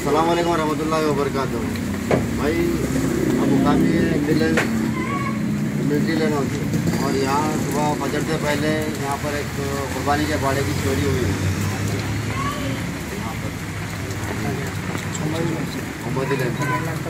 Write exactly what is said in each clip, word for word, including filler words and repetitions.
अस्सलाम वालेकुम रहमतुल्लाहि व बरकातहू। भाई अब काफ़ी एम्बुलेंस मिलिट्री लेन होती है और यहाँ सुबह फजर से पहले यहाँ पर एक कुर्बानी के बाड़े की चोरी हुई है। यहाँ पर मोहम्मदी लेन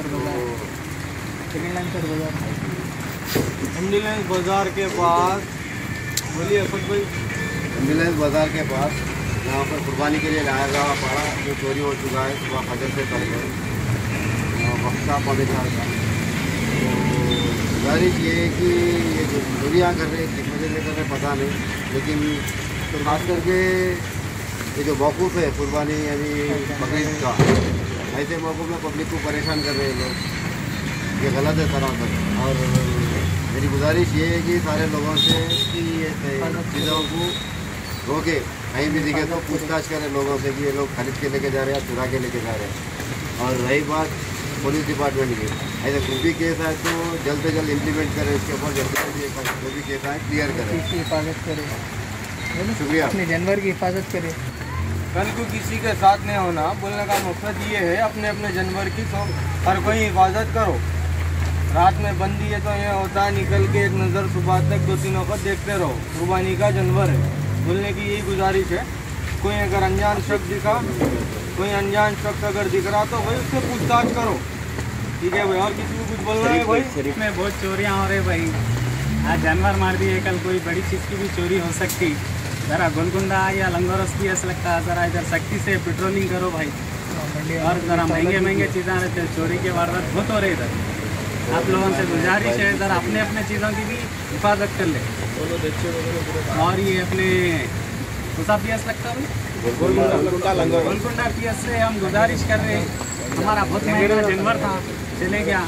एम्बुलेंस बाज़ार के पास, बोलिए असद भाई। एम्बुलेंस बाज़ार के पास यहाँ पर कुर्बानी के लिए लाया गया पड़ा जो चोरी हो चुका है सुबह फजर से पहले वक्ता पौधे चार का। तो गुजारिश ये है कि ये जो चोरियाँ कर रहे किस वजह से कर रहे पता नहीं, लेकिन तो खास करके ये जो मौक़ूफ़ है कुर्बानी यानी बकरीद का, ऐसे मौक़ूफ़ में पब्लिक को परेशान कर रहे हैं लोग, ये गलत है सरासर। और मेरी गुजारिश ये है कि सारे लोगों से कि ये चीज़ों को रोके, कहीं भी दिखे तो पूछताछ करें लोगों से कि ये लोग खरीद के लेके जा रहे हैं या चुरा के लेके जा रहे हैं। और रही बात पुलिस डिपार्टमेंट की, ऐसे कोई भी केस है तो जल्द से जल्द इम्प्लीमेंट करें, इसके ऊपर जल्द से जल्द जो भी केस है क्लियर करें। हिफाजत करे, शुक्रिया। अपने जानवर की हिफाजत करे। कल को किसी के साथ नहीं होना, बोलने का मकसद ये है अपने अपने जानवर की तो हर कोई हिफाजत करो। रात में बंदी है तो ये होता है निकल के एक नज़र सुबह तक दो तीन वक्त देखते रहो, कुर्बानी का जानवर है। बोलने की यही गुजारिश है, कोई अगर अनजान शख्स दिखा, कोई अनजान शख्स अगर दिख रहा तो भाई उससे पूछताछ करो, ठीक है भाई। और किसी को कुछ बोलना है भाई? शरीफ में बहुत चोरियां हो रही भाई, आज जानवर मार दिए, कल कोई बड़ी चीज़ की भी चोरी हो सकती। ज़रा गोलकुंडा या लंगोरस भी ऐसा लगता है, ज़रा इधर सख्ती से पेट्रोलिंग करो भाई। और ज़रा महंगे महंगे चीज़ें रहते हैं, चोरी के वारदात बहुत हो रहे इधर। आप लोगों से गुजारिश है ज़रा अपने अपने चीज़ों की भी हिफाजत कर ले। और ये अपने कौन पी एस लगता है गोलकुंडा पी एस से हम गुजारिश कर रहे हैं, हमारा बहुत महंगा जानवर था चले गया।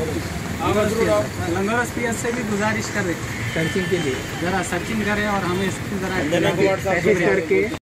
लंगोरस पी एस से भी गुजारिश कर रहे सर्चिंग के लिए ज़रा सर्चिंग करें और हमें इसकी ज़रा करके